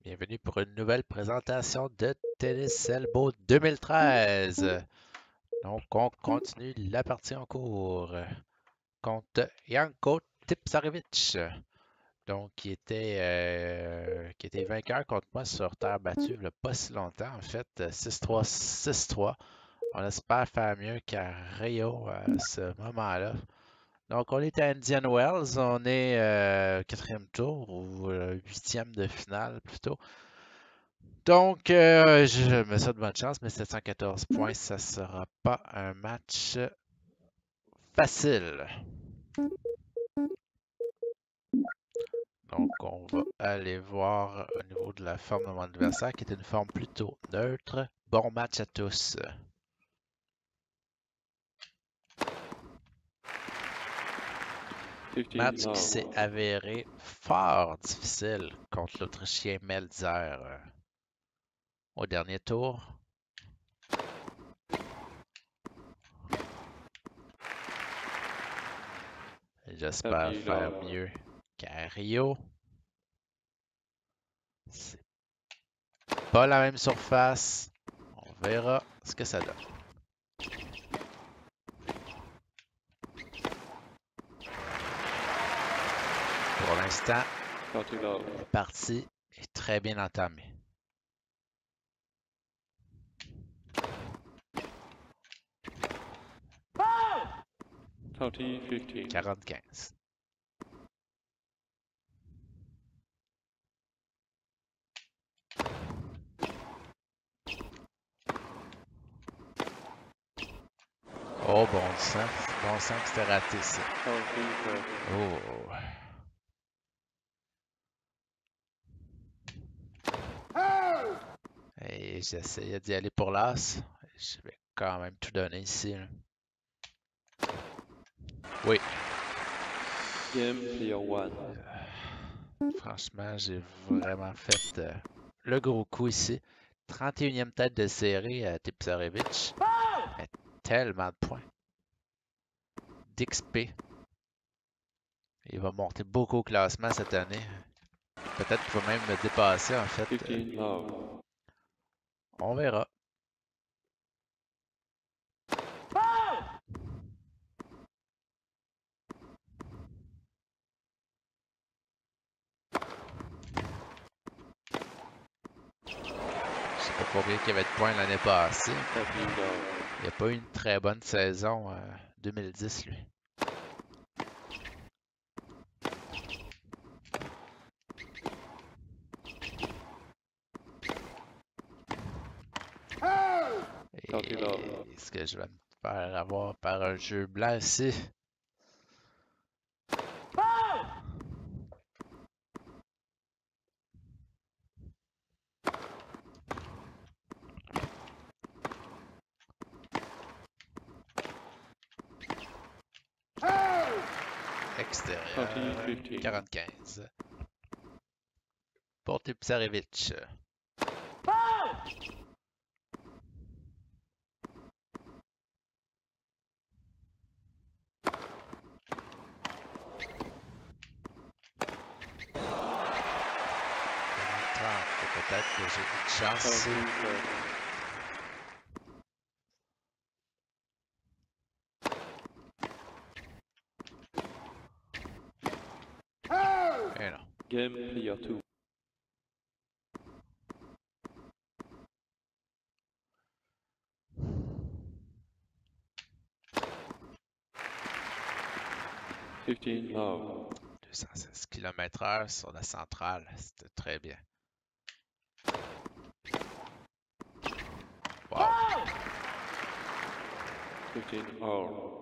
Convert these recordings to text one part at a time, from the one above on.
Bienvenue pour une nouvelle présentation de Tennis Elbow 2013. Donc, on continue la partie en cours contre Janko Tipsarevic. Donc, qui était vainqueur contre moi sur terre battue il n'y a pas si longtemps. En fait, 6-3, 6-3. On espère faire mieux qu'à Rio à ce moment-là. Donc, on est à Indian Wells. On est quatrième tour ou huitième de finale plutôt. Donc, je me souhaite bonne chance, mais 714 points, ça sera pas un match facile. Donc, on va aller voir au niveau de la forme de mon adversaire, qui est une forme plutôt neutre. Bon match à tous. Match qui s'est avéré fort difficile contre l'Autrichien Melzer au dernier tour. J'espère faire mieux qu'à Rio. C'est pas la même surface. On verra ce que ça donne. Pour l'instant, la partie est très bien entamée. County 15. 40-15. Oh, bon sang. Bon sang que c'était raté, ça. Oh. Et j'essayais d'y aller pour l'as. Je vais quand même tout donner ici. Là. Oui. Game player 1. Franchement, j'ai vraiment fait le gros coup ici. 31e tête de série à Tipsarevic. Mais tellement de points. D'XP. Il va monter beaucoup au classement cette année. Peut-être qu'il va même me dépasser en fait. 15 love. On verra. Je sais pas combien il y avait de points l'année passée. 13 love. Il n'a pas eu une très bonne saison 2010, lui. Et est-ce que je vais me faire avoir par un jeu blanc ici? Extérieur. 40-15. Pour Tipsarevic. Peut-être que j'ai une chance ici. Et non. Game player 2. Love. 216 km/h sur la centrale. C'était très bien. Wow. 15 all.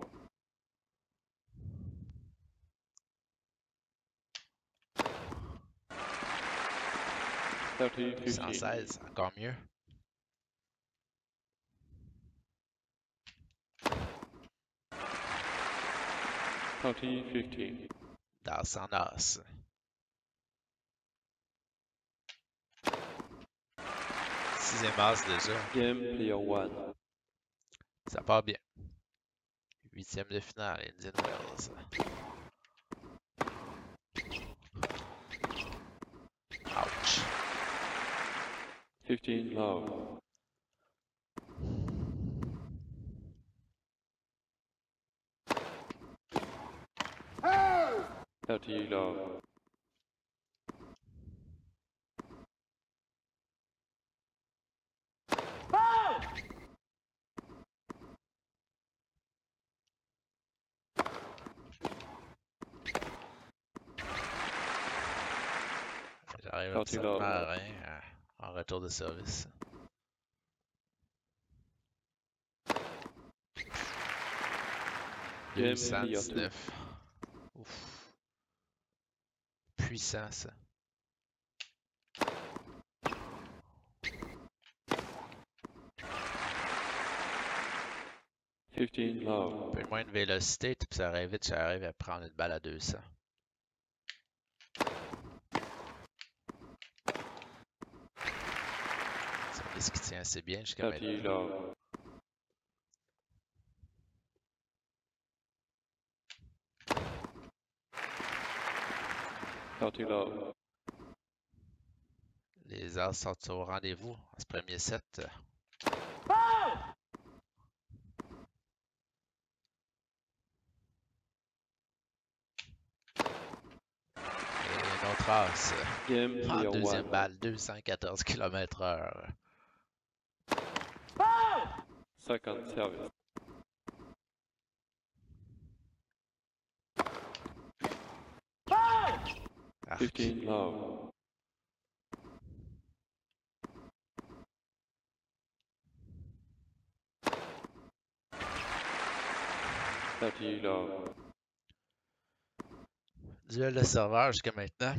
30-15. 116, encore mieux. County 15. Das en as. Sixième as déjà. Game player 1. Ça part bien. Huitième de finale, Indian Wells. Ouch. 15 low. Hey! 30 low. Hey! J'arrive Parti absolument là. à rien en retour de service. Game clear 219. 2. Ouf. Puissant ça. Un low. peu moins de vélocité, puis ça arrive vite, j'arrive à prendre une balle à 200. Service qui tient assez bien jusqu'à 30 maintenant. low. 30 low. Les As sont au rendez-vous en ce premier set. Hey! Et un autre As Game en clear deuxième 1. balle, 214 km/h. Hey! Second service. Hey! 15 low. 30 low. Duel de serveur jusqu'à maintenant.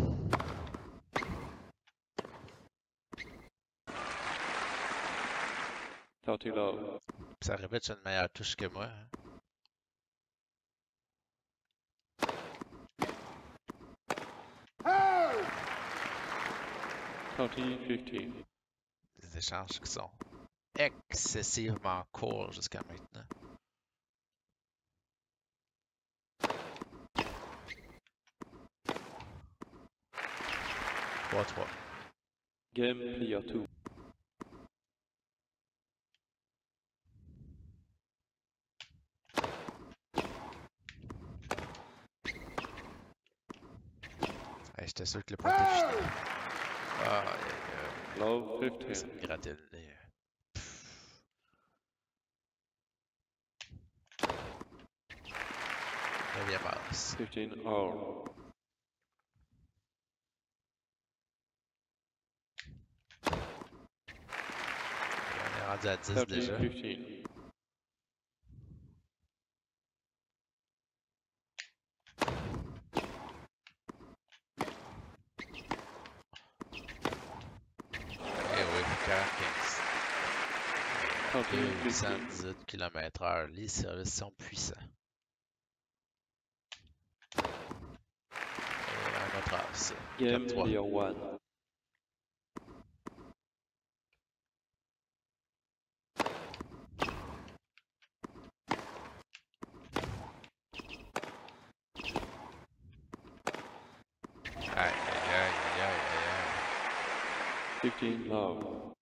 Low. Ça arrive vite, j'ai une meilleure touche que moi. Hein. Hey! 15. Des échanges qui sont excessivement courts jusqu'à maintenant. Trois 3. Game clear 2. Hey, j'étais sûr que le point était fini. Ah, Low ça 15. me grattait le nez. Neuvième As. 15 all. Et on est rendu à 10 déjà. 15. Et oui, 45. 15. 218 km/h. Les services sont puissants. Et un autre As. Game 4-3. clear 1. Aïe, aïe, aïe, aïe, aïe, aïe. 15 low.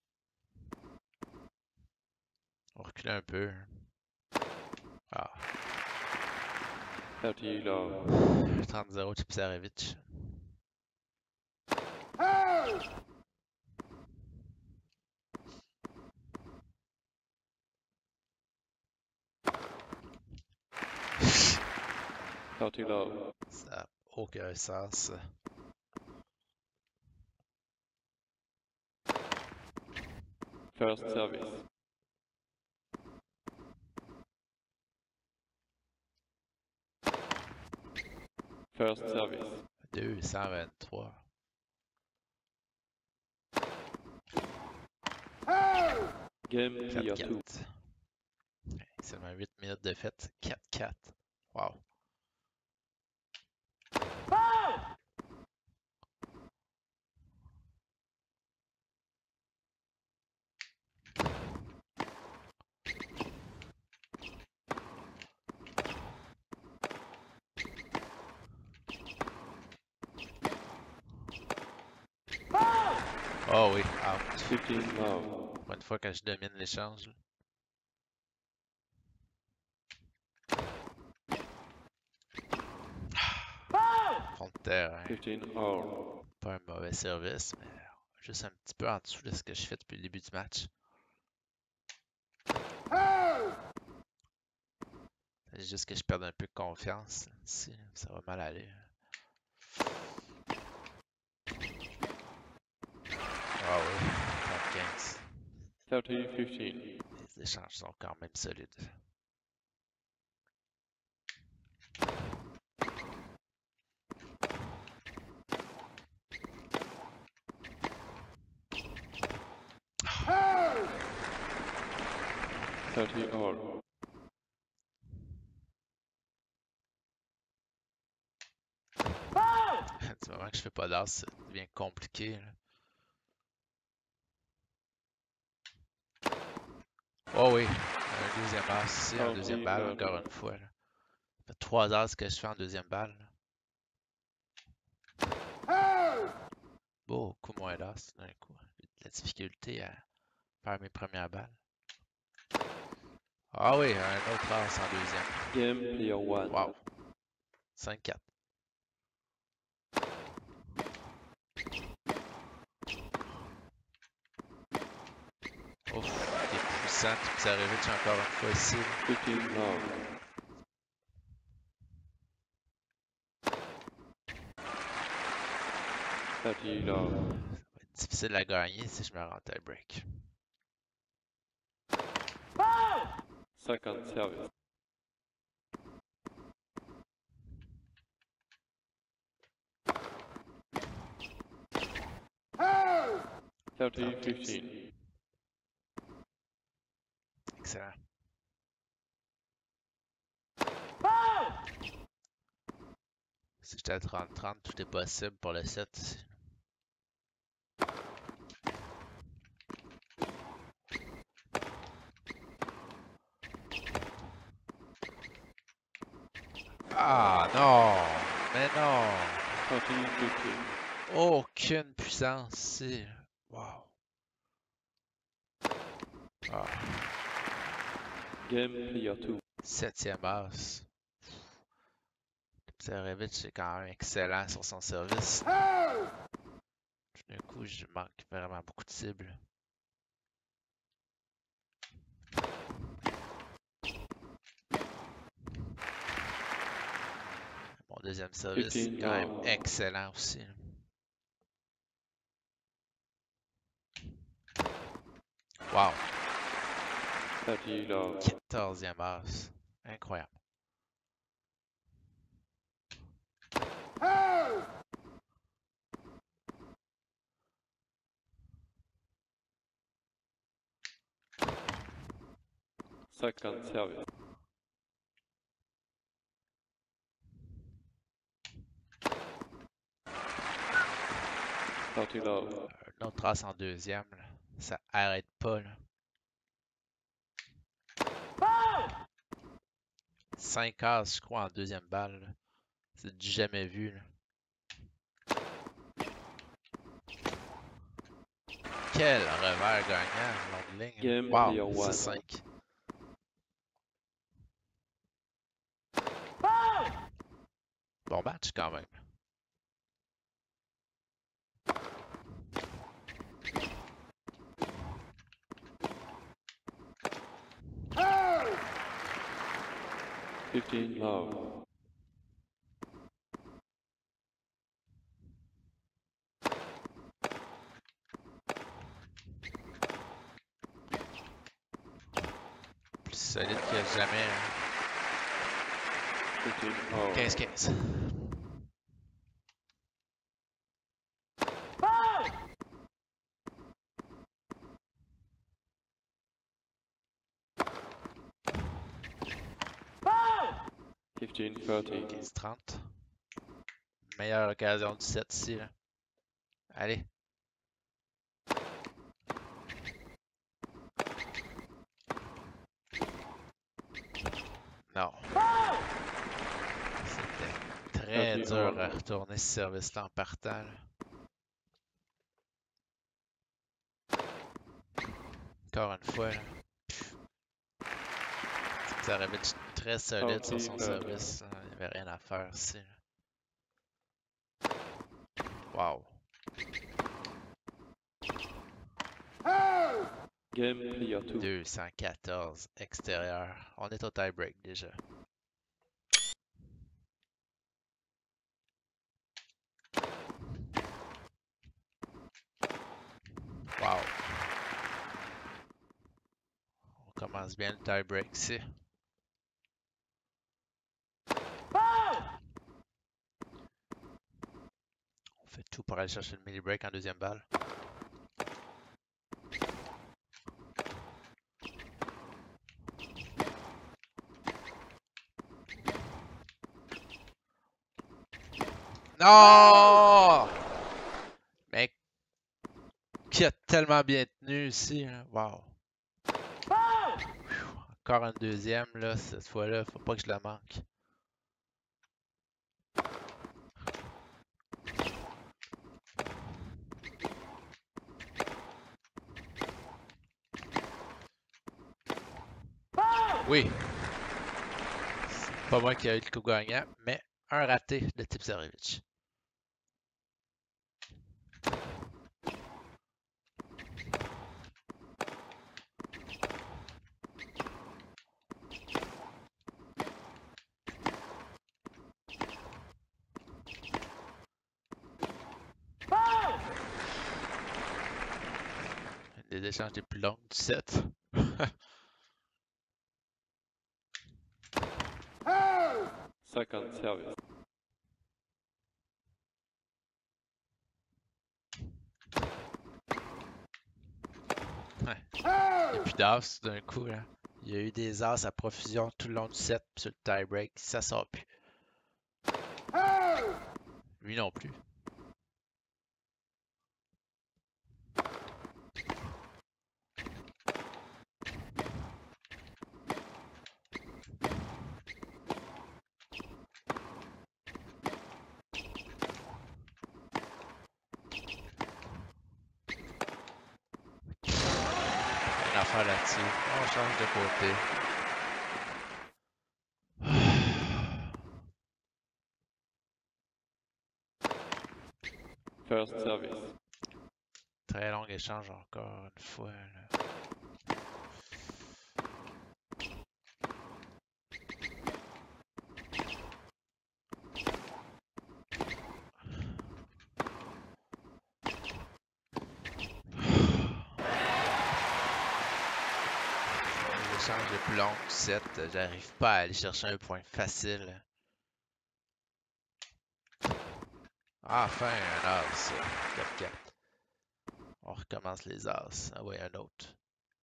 On recule un peu. Ah, 30 low. 30-0, Tipsarevic. Hey! 30 low. Ça n'a aucun sens. First service. First service. 223. Hey! Game clear 2. 4-4. Seulement 8 minutes de fête. 4-4. Wow. Hey! Hey! Oh oui, out. 15 love. Pour une fois que je domine l'échange. Là. Foul! Fond de terrain. 15 all. Pas un mauvais service, mais juste un petit peu en dessous de ce que je fais depuis le début du match. Foul! C'est juste que je perds un peu de confiance. Ici, ça va mal aller. Ah oui, top 15. 30-15. Les échanges sont quand même solides. Foul! 30 all. Foul! Du moment que je fais pas d'as, ça devient compliqué. Là. Oh oui, un deuxième as ici, en deuxième balle, encore une fois. Là. Ça fait 3 as que je fais en deuxième balle. Là. Foul! Beaucoup moins d'as d'un coup. J'ai de la difficulté à faire mes premières balles. Ah oui, un autre as en deuxième. Game player 1. Wow. 5-4. Ouf, il est puissant. Pizarevich encore une fois ici. 15 love. Love. Ça va être difficile à gagner si je me rends tie break. Foul! Second service. Foul! 30-15. Excellent. Foul! Si j'étais à 30-30, tout est possible pour le 7 ici. Ah non! Mais non! 30-15. Aucune puissance ici. Wow. Ah, Game player 2. 7e as. Pizarevich est quand même excellent sur son service. Foul! Tout d'un coup, je manque vraiment beaucoup de cibles. Mon deuxième service est quand même excellent aussi. Wow, 30 love. 14e as. Incroyable. Foul! Second service. Love. Un autre as en deuxième, là. Ça arrête pas. Là. Foul! 5 as, je crois, en deuxième balle. Là. C'est du jamais vu. Là. Quel revers gagnant en longue ligne. Game Wow, player one. 6-5. Foul! Bon match quand même. Foul! 15 love. Plus solide que jamais. 15 all. 15-15. Foul! Foul! 15-30. 15-30. Meilleure occasion du set ici. Là. Allez. Non. Foul! C'était très dur à retourner ce service-là en partant. Là. encore une fois. Là. Tipsarevic très solide sur son 40, service. Il n'y avait rien à faire ici. Wow. Hey! Game clear 2. 214 extérieur. On est au tie-break déjà. Wow. On commence bien le tie-break ici. Foul! On fait tout pour aller chercher le mini-break en deuxième balle. Non! Mec, qui a tellement bien tenu ici. Hein? Wow. Foul! Encore un deuxième, là, cette fois-là, faut pas que je la manque. Foul! Oui. C'est pas moi qui a eu le coup gagnant, mais un raté de Tipsarevic. Foul! Un des échanges les plus longs du set. Hey! Second service. Il n'y Hey! a plus d'as d'un coup. Là. Il y a eu des as à profusion tout le long du set, puis sur le tie-break, ça sort plus. Hey! Lui non plus. Rien à faire là-dessus. On change de côté. First service. Très long échange encore une fois. Là. Les échanges les plus longs du set, j'arrive pas à aller chercher un point facile. Enfin, un as. 4-4. On recommence les as. Ah ouais, un autre.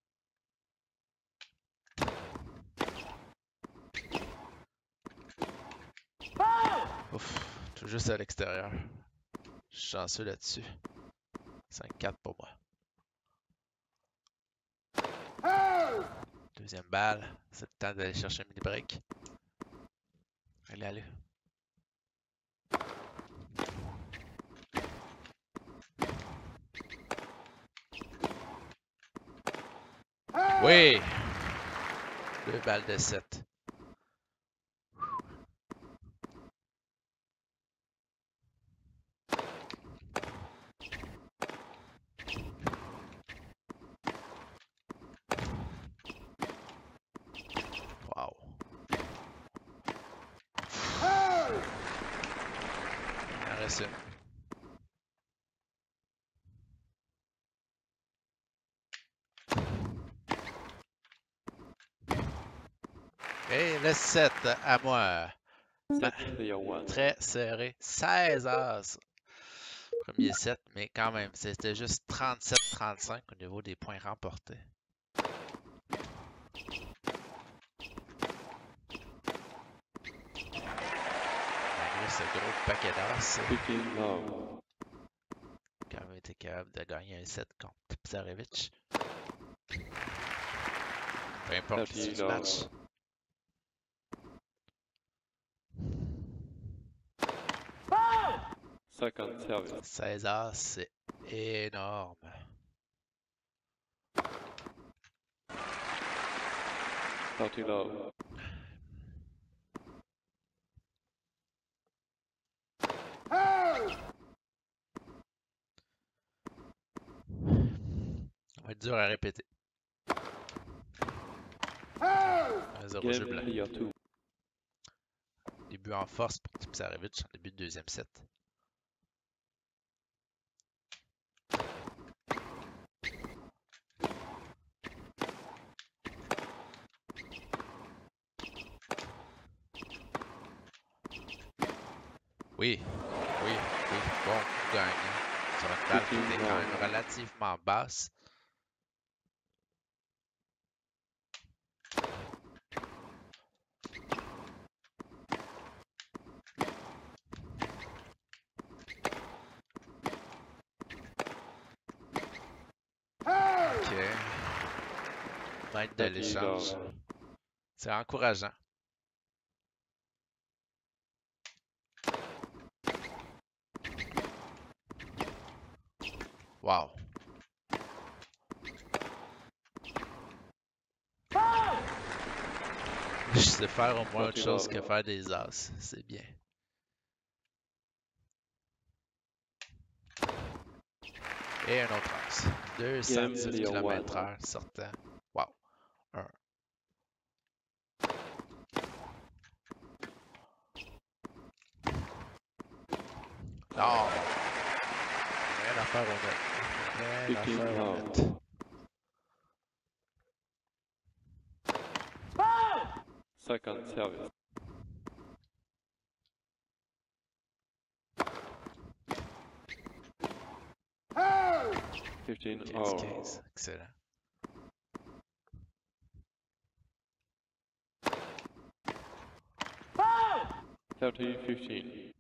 Foul! Ouf, tout juste à l'extérieur. Je suis chanceux là-dessus. 5-4 pour moi. Hey! Deuxième balle. C'est le temps d'aller chercher un mini break. Allez, allez. Hey! Oui! Deux balles de 7. Wow. Hey! Il en reste une. Et le 7 à moi. Set clear 1. Très serré. 16 as. Premier set, mais quand même, c'était juste 37-35 au niveau des points remportés. Malgré ce gros paquet d'as, 15 love. quand même été capable de gagner un set contre Tipsarevic. Peu importe l'issue du match. Foul! Second service. 16 as, c'est énorme. 30 low. Hold! Ça va être dur à répéter. Hold! 1-0 jeu Game blanc. clear 2. Début en force pour Tipsarevic en début de deuxième set. Oui, oui, oui, bon coup gagnant. Sur une balle qui était quand même relativement basse. Hold! OK. Maître de 30 l'échange. low. C'est encourageant. Wow. Hold! Je sais faire au moins autre Sorti chose là. que faire des as. C'est bien. Et un autre as. 210 clear km/h sortant. Wow. 1. Non! Rien à faire au net. Rien à 15 faire au low. net. Hold! Second service. Hold! 15 15-15. all. Excellent. Hold! 30-15.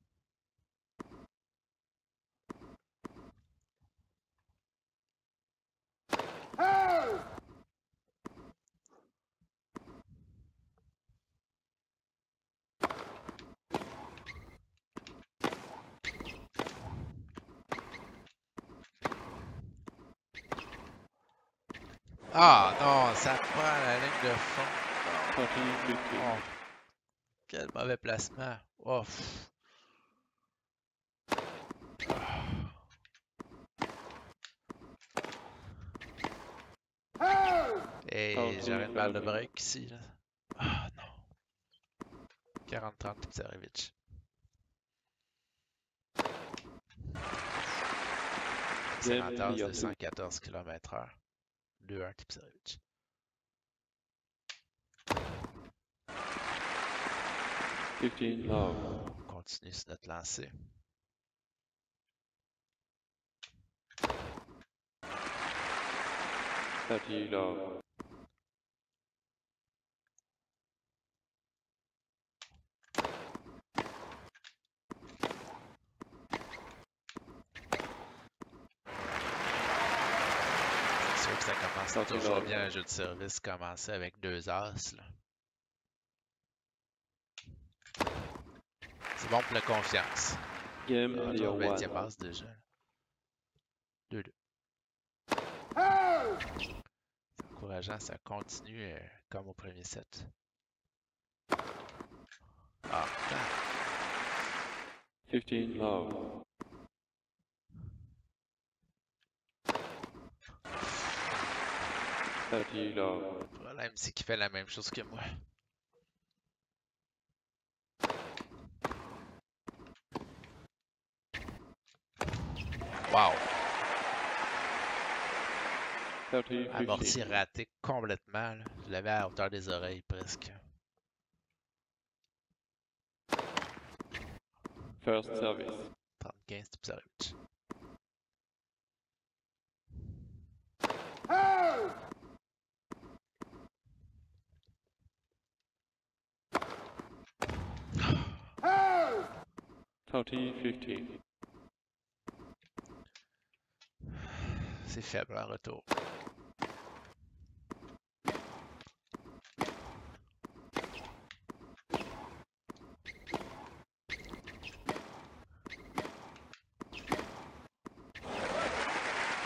Hold! Ah non, ça prend la ligne de fond. 30-15. Oh, quel mauvais placement. Oh, pff. Hold! Et j'aurais une balle de break ici. Là. Ah non. 40-30 Tipsarevic. Excellent tasse de 114 km/h. 2-1 Tipsarevic. 15 low. On continue sur notre lancée. Thirty low. C'est sûr que ça commence Sorti toujours là. bien un jeu de service commencer avec 2 as. Là. C'est bon pour la confiance. Game Rendu clear au 20e 1. as déjà. 2-2. Hold! C'est encourageant, ça continue comme au premier set. Ah, putain. 15 low. Thirty low. Le problème, c'est qu'il fait la même chose que moi. Wow! 30-15. Amorti raté complètement. Là. Je l'avais à la hauteur des oreilles presque. First service. 30-15 Tipsarevic. Hold! Hold! 30-15. C'est faible en retour.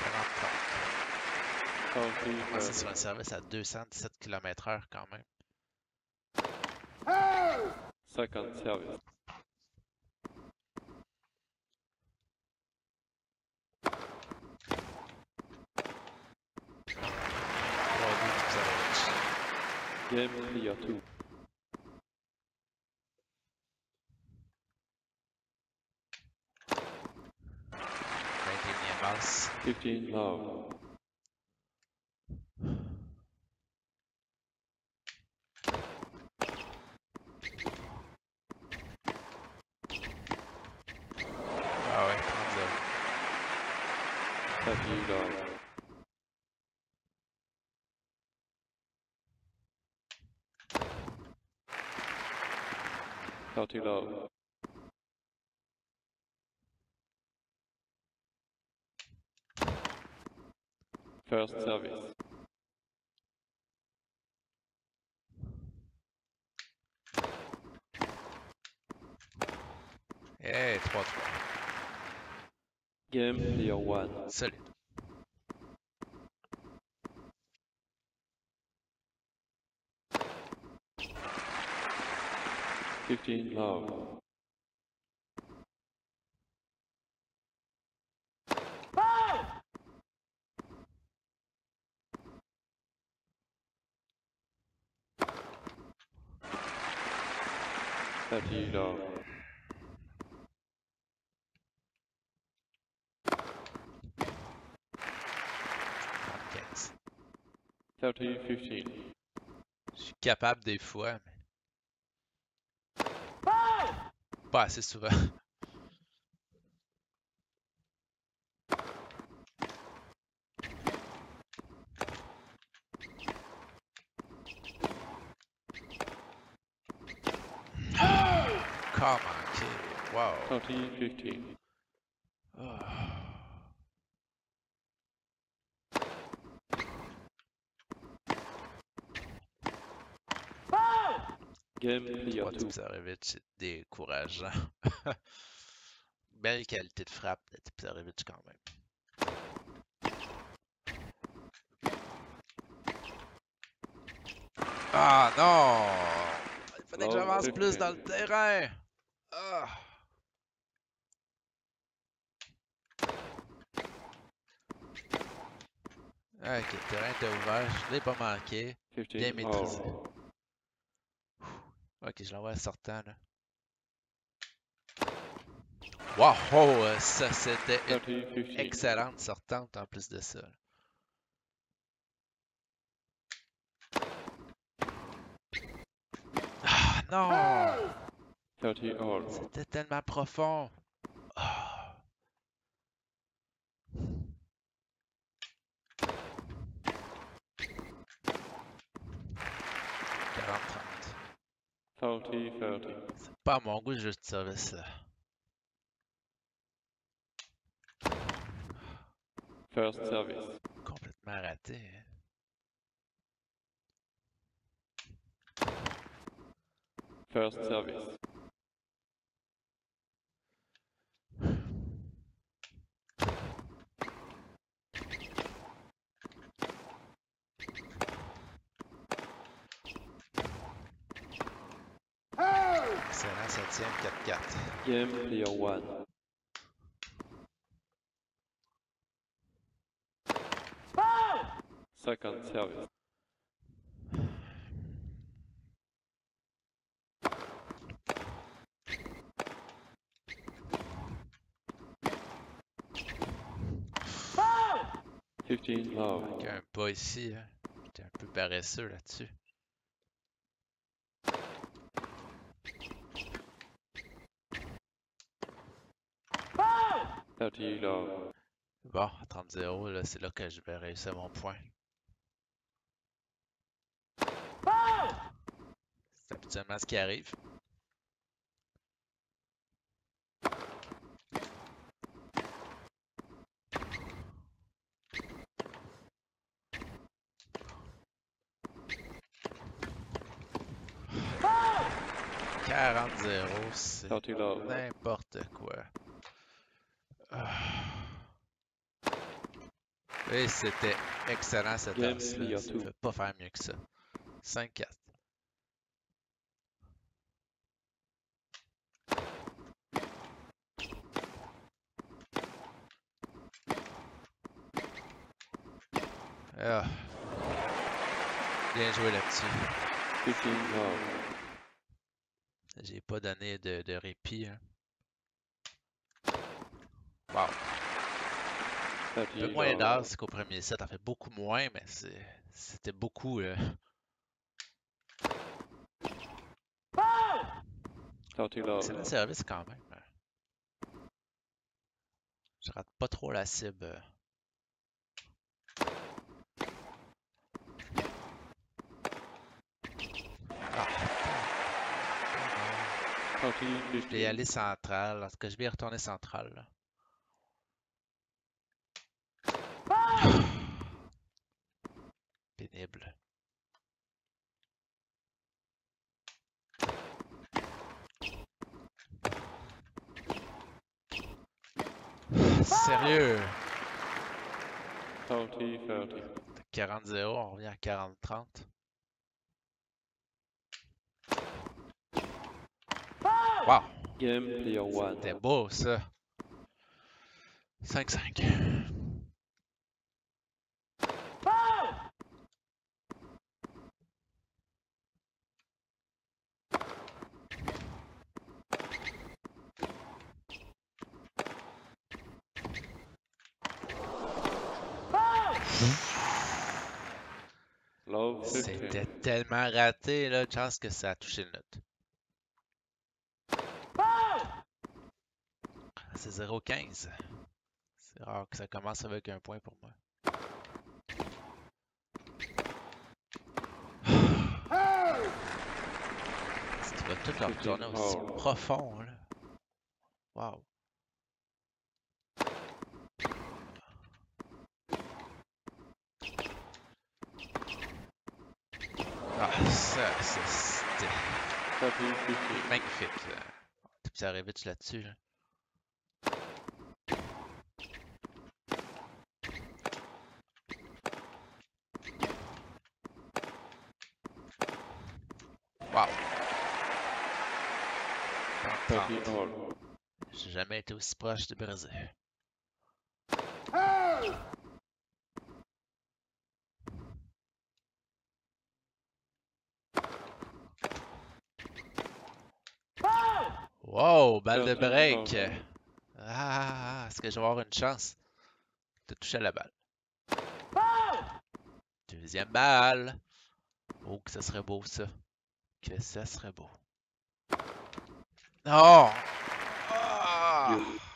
C'est sur un service à 217 km/h quand même. Second service. Brody Tipsarevic. Game clear 2. 21e passe. 15 love. Ah ouais, 30-0. 30 love. Thirty love. First service. Hey, 3-3. Game clear 1. Solide. Fifteen love. Foul! 30 love. 15. 30-15. Je suis capable des fois, mais Foul! pas assez souvent. Come on, kid. Wow. 30-15. Ah. Foul! Game clear 2. Tipsarevic, c'est décourageant. Belle qualité de frappe de Tipsarevic quand même. Ah non! Il fallait que Wow, j'avance c'est plus fait. dans le terrain! Ah. Ok, le terrain était ouvert, je l'ai pas manqué. 15 Bien maîtrisé. love. Ok, je l'envoie sortant là. Wow! Oh, ça c'était une 30-15. excellente sortante en plus de ça. Ah non! Foul! 30 all. C'était tellement profond. Ah. « 40-30. 30-30. C'est pas à mon goût, juste service là. First service. Complètement raté. Hein. First service. Foul! Excellent, septième, 4-4. Game clear 1. Foul! Second service. Foul! 15 love. Manquait un pas ici. Hein. J'étais un peu paresseux là-dessus. Foul! 30 love. Bon, à 30-0, là, c'est là que je vais réussir mon point. Foul! C'est habituellement ce qui arrive. Foul! 40-0, c'est 30 love. n'importe quoi. Ah. Et c'était excellent cette Game danse-là. clear Ça ne 2. peut pas faire mieux que ça. 5-4. Ah. Bien joué là-dessus. 15 love. J'ai pas donné de répit. Hein. Wow. Un 30 peu moins love. d'as qu'au premier set. En fait beaucoup moins, mais c'était beaucoup. Foul! 30 Excellent love. service quand même. Je rate pas trop la cible. Ah. 30 Je vais y 15. aller central. En tout cas, je vais y retourner central. Là. Foul! Pénible. Sérieux? 30 30. 40-0, on revient à 40-30. Foul! Wow! Game player 1. C'était beau ça. 5-5. Foul! Foul! Love 15. C'était tellement raté, là, chance que ça a touché le net. Foul! C'est 0-15. C'est rare que ça commence avec un point pour moi. Est-ce qu'il va tout retourner aussi profond, là? Wow. Ah, ça, c'était 30 15. magnifique, là. Ça arrive vite là-dessus, là. Wow. 30 30. all. J'ai jamais été aussi proche de briser. Foul! Foul! Wow, balle de 30 break. all. Est-ce que je vais avoir une chance de toucher la balle? Foul! Deuxième balle. Oh, que ça serait beau, ça. Que ça serait beau. Non! Ah!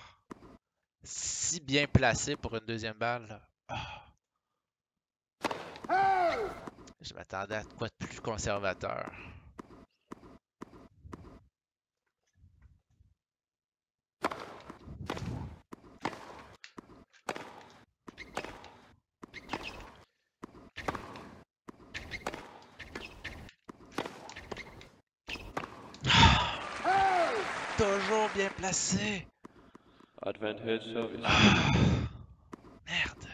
Si bien placé pour une deuxième balle. Là. Ah! Foul! Je m'attendais à quoi de plus conservateur. Foul! Toujours bien placé. Advantage service. Ah! Merde.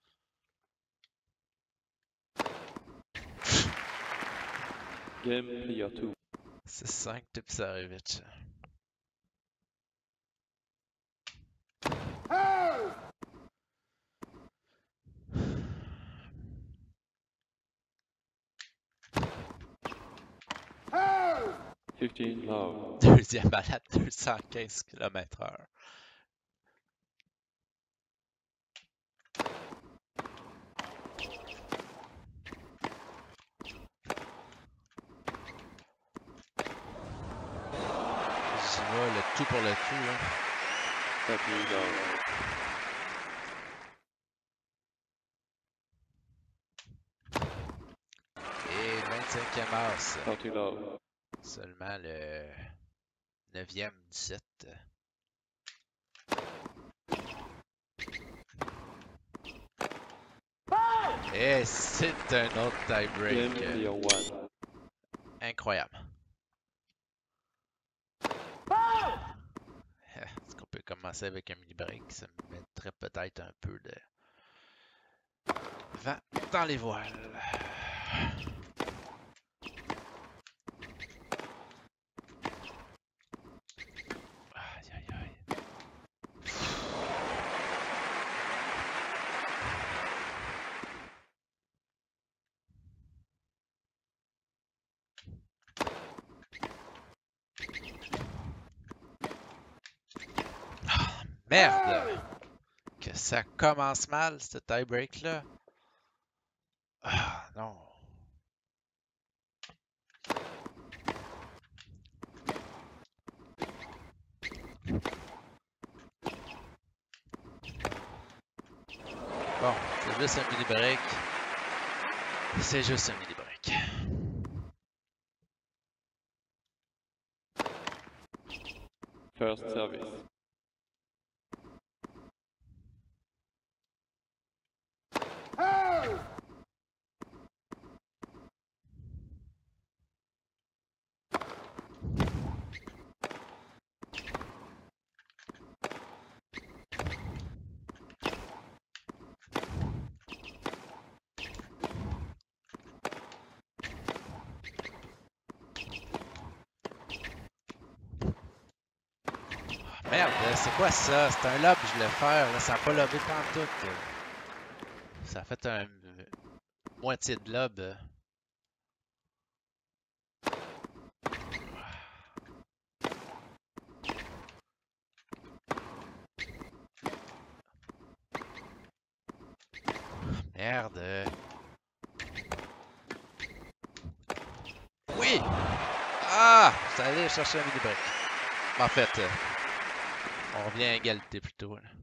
Game player 2. C'est 5 depuis Sarevich. Foul! 15 love. Deuxième balle à 215 km/h. J'y vais le tout pour le tout. Là. 30 love. Et 25e as. 30 love. Seulement le 9e 17. Foul! Et c'est un autre Game tie-break. player 1. Incroyable. Foul! Est-ce qu'on peut commencer avec un mini-break? Ça me mettrait peut-être un peu de vent dans les voiles. Aïe, aïe, aïe. Merde! Que ça commence mal, ce tie-break-là. Ah, non. Bon, c'est juste un mini-break. C'est juste un mini-break. First service. Hey! Merde, c'est quoi ça? C'est un lob, je voulais faire. Là, ça n'a pas lobé pantoute. Ça a fait un moitié de lob. Merde. Oui! Ah! Ça allait chercher un mini-break. En fait, on revient à égalité plutôt. Là.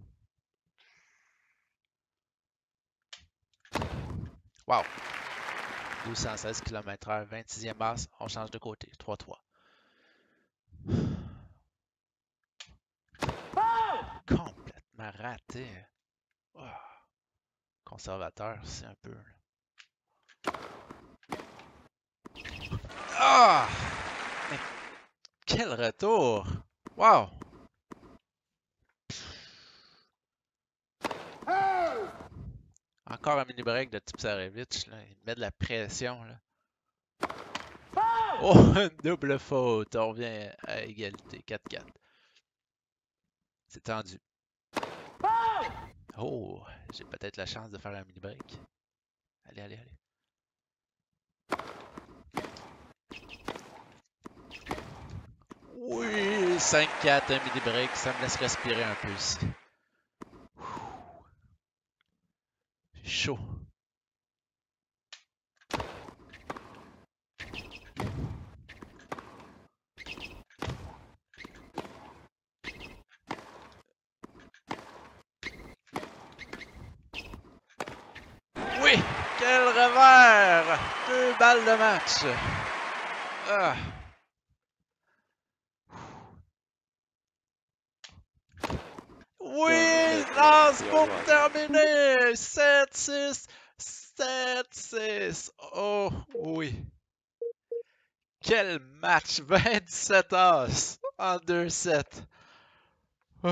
Wow! 1216 km/h, 26e basse, on change de côté. 3-3. Complètement raté. Oh. Conservateur, c'est un peu. Ah! Mais quel retour! Wow! Hey! Encore un mini break de Tipsarevic, là. Il met de la pression, là. Foul! Oh, une double faute. On revient à égalité. 4-4. C'est tendu. Foul! Oh, j'ai peut-être la chance de faire un mini break. Allez, allez, allez. Oui, 5-4, un mini break. Ça me laisse respirer un peu ici. Chaud. Oui! Quel revers! 2 balles de match. Ah. Oui! Lance pour terminer! 7-6! 7-6! Oh oui! Quel match! 27 as en 2 sets. Oh.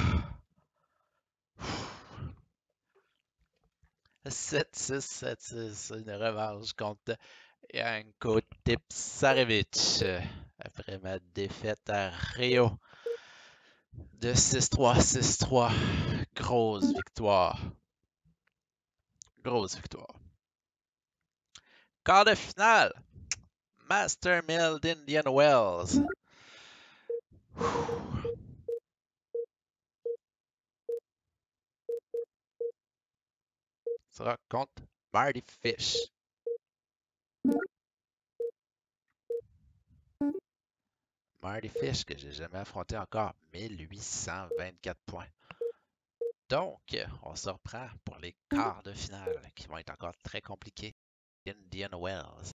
7-6, 7-6. Une revanche contre Janko Tipsarevic. Après ma défaite à Rio de 6-3, 6-3. Grosse victoire. Grosse victoire. Quart de finale. Master Mill d'Indian Wells. Sera contre Marty Fish. Marty Fish que j'ai jamais affronté encore. 1824 points. Donc, on se reprend pour les quarts de finale qui vont être encore très compliqués. Indian Wells.